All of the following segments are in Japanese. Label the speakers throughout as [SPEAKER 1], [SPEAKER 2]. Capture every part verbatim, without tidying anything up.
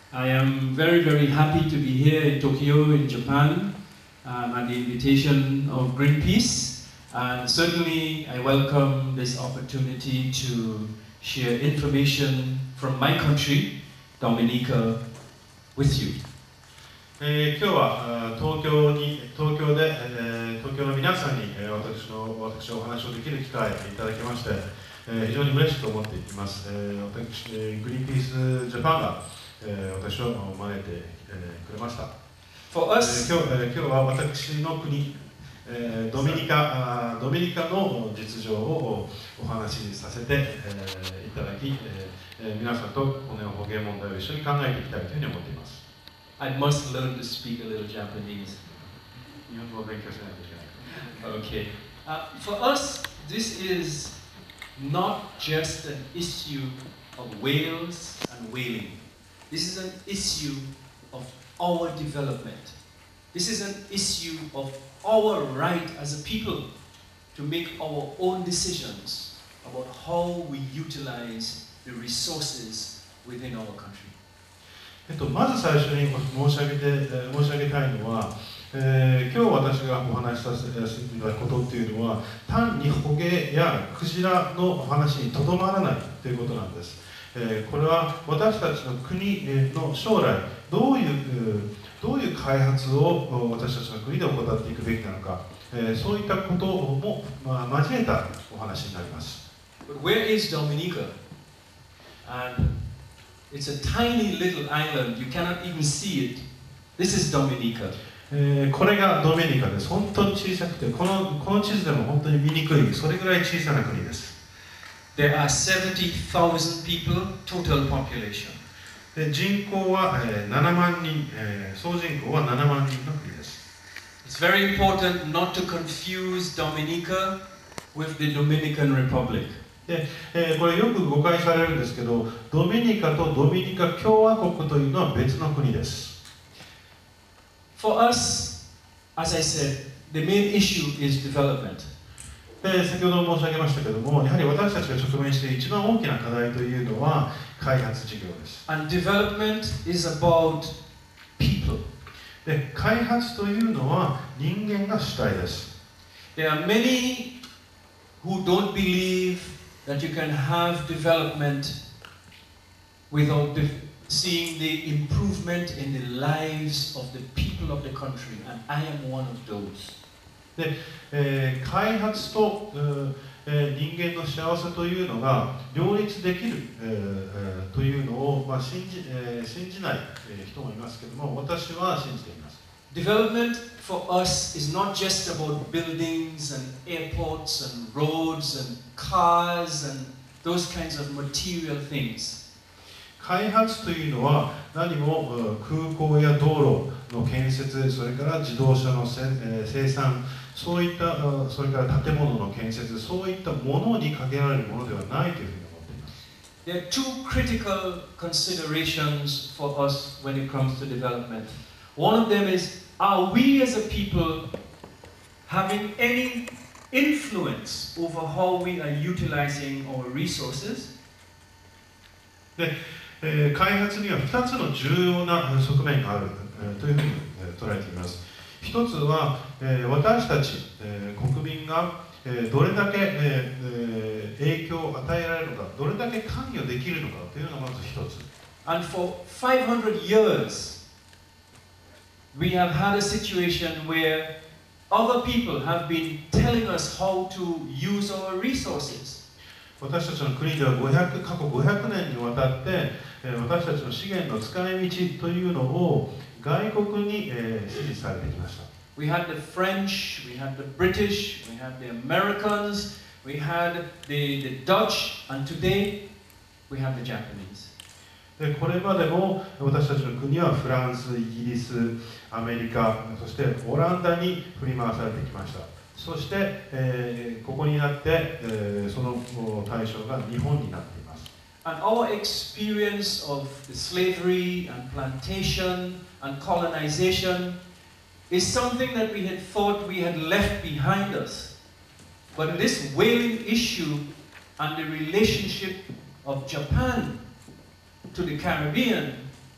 [SPEAKER 1] I am very, very happy to be here in Tokyo, in Japan, um, at the invitation of Greenpeace. And certainly I welcome this opportunity to share information from my country, Dominica, with you.
[SPEAKER 2] えー、今日は東京に東京で、えー、東京の皆さんに、えー、私の私お話をできる機会をいただきまして、えー、非常に嬉しく思っています。えー、私、えー、グリーンピースジャパンが、えー、私を招いて、えー、くれました。
[SPEAKER 1] For us,
[SPEAKER 2] えー、今日、えー、今日は私の国、えー、ドミニカあドミニカの実情をお話しさせて、えー、いただき、えー、皆さんとこの捕鯨問題を一緒に考えていきたいというふうに思っています。
[SPEAKER 1] I must learn to speak a little Japanese.
[SPEAKER 2] 日本語を勉強しないといけない。
[SPEAKER 1] Okay. Uh, for us, this is not just an issue of whales and whaling. This is an issue of our development. This is an issue of our right as a people to make our own decisions about how we utilize the resources within our country.
[SPEAKER 2] えっと、まず最初に申し上げて、えー、申し上げたいのは、えー、今日私がお話しさせていただくことっていうのは単に捕鯨やクジラの話にとどまらないということなんです。えー、これは私たちの国の将来どういうどういう開発を私たちの国で行っていくべきなのか、えー、そういったことも、まあ、交えたお話になります。
[SPEAKER 1] But where is Dominica? And it's a tiny little island. You cannot even see it. This is Dominica.
[SPEAKER 2] えー、これがドミニカです。本当に小さくて、この、この地図でも本当に見にくい、それぐらい小さな国です。
[SPEAKER 1] There are seventy thousand people, total population.
[SPEAKER 2] で人口は、えー、ななまんにん、えー、総人口はななまんにんの国です。
[SPEAKER 1] It's very important not to confuse Dominica with the Dominican Republic.
[SPEAKER 2] でえー、これよく誤解されるんですけど、ドミニカとドミニカ共和国というのは別の国です。
[SPEAKER 1] For us, as I said, the main issue is development.
[SPEAKER 2] で先ほど申し上げましたけども、やはり私たちが直面している一番大きな課題というのは開発事業です。
[SPEAKER 1] And development is about people.
[SPEAKER 2] で開発というのは人間が主体です。
[SPEAKER 1] There are many who don't believe that you can have development without the, seeing the improvement in the lives of the people of the country, and I am one of those.
[SPEAKER 2] で、えー、開発と、えー、人間の幸せというのが両立できる、えー、というのを、まあ、信じ、えー、信じない人もいますけども、私は信じています。
[SPEAKER 1] Development for us is not just about buildings and airports and roads and cars and those kinds of material things.
[SPEAKER 2] 開発というのは何も空港や道路の建設、それから自動車の生産、そういったそれから建物の建設、そういったものに限られるものではないというふうに思っています。
[SPEAKER 1] There are two critical considerations for us when it comes to development. One of them is, are we as a people having any influence over how we are utilizing our resources?
[SPEAKER 2] で、えー、開発にはふたつの重要な側面がある、えー、というふうに、えー、捉えています。一つは、えー、私たち、えー、国民が、えー、どれだけ、えー、影響を与えられるのか、どれだけ関与できるのかというのがまず一つ。
[SPEAKER 1] And for five hundred years, we have had a situation where other people have been telling us how to use our resources.
[SPEAKER 2] 私たちの国ではごひゃく過去ごひゃくねんにわたって、えー、私たちの資源の使い道というのを外国に、えー、指示されてきました。
[SPEAKER 1] We had the French, we had the British, we had the Americans, we had the, the Dutch, and today we have the Japanese.
[SPEAKER 2] でこれまでも私たちの国はフランス、イギリス、アメリカ、そしてオランダに振り回されてきました。そして、えー、ここになって、えー、その対象が日本になっています。
[SPEAKER 1] And our experience of the slavery and plantation and colonization is something that we had thought we had left behind us. But this whaling issue and the relationship of Japan to the Caribbean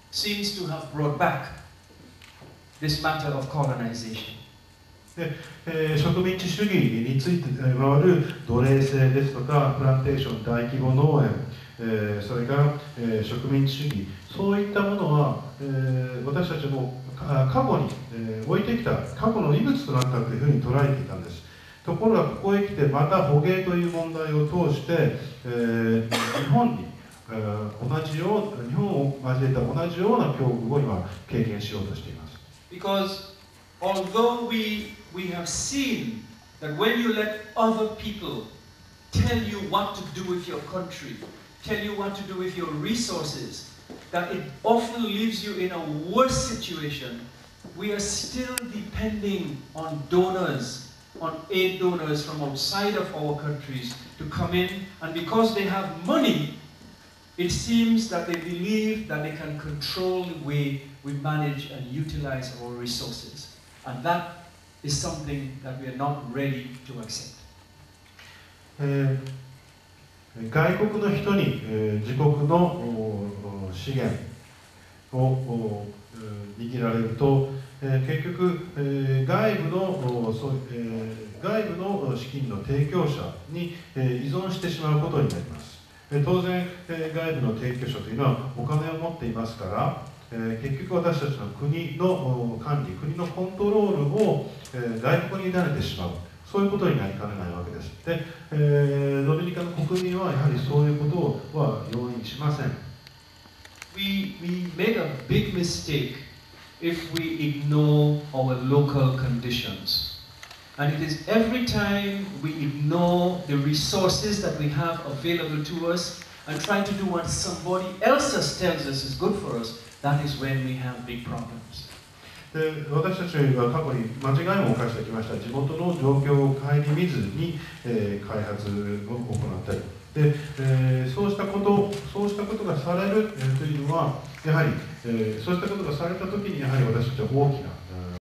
[SPEAKER 1] seems to have brought back this matter of colonization.
[SPEAKER 2] でえー、植民地主義について回る奴隷制ですとか、プランテーション、大規模農園、えー、それから、えー、植民地主義、そういったものは、えー、私たちも過去に、えー、置いてきた、過去の遺物となったというふうに捉えていたんです。ところが、ここへ来て、また捕鯨という問題を通して、えー、日本に、えー、同じよう、日本を交えた同じような境遇を今、経験しようとしています。
[SPEAKER 1] Because although we, we have seen that when you let other people tell you what to do with your country, tell you what to do with your resources, that it often leaves you in a worse situation, we are still depending on donors, on aid donors from outside of our countries to come in, and because they have money, it seems that they believe that they can control the way we manage and utilize our resources. And that is something that we are not ready to accept.
[SPEAKER 2] えー、外国の人に、えー、自国の資源を握られると、えー、結局、えー、外部のそう、えー、外部の資金の提供者に、えー、依存してしまうことになります。えー、当然、えー、外部の提供者というのはお金を持っていますから、えー、結局私たちの国の管理、国のコントロールを、えー、外国に委ねてしまう、そういうことになりかねないわけです。で、えー、ドミニカの国民はやはりそういうことは容認しません。
[SPEAKER 1] We, we make a big mistake if we ignore our local conditions. And it is every time we ignore the resources that we have available to us and try to do what somebody else tells us is good for us, that is when we have big problems.
[SPEAKER 2] で私たちは過去に間違いも犯してきました。地元の状況を顧みずに、えー、開発を行ったりで、えー、そうしたことそうしたことがされる、えー、というのはやはり、えー、そうしたことがされたときにやはり私たちは大きな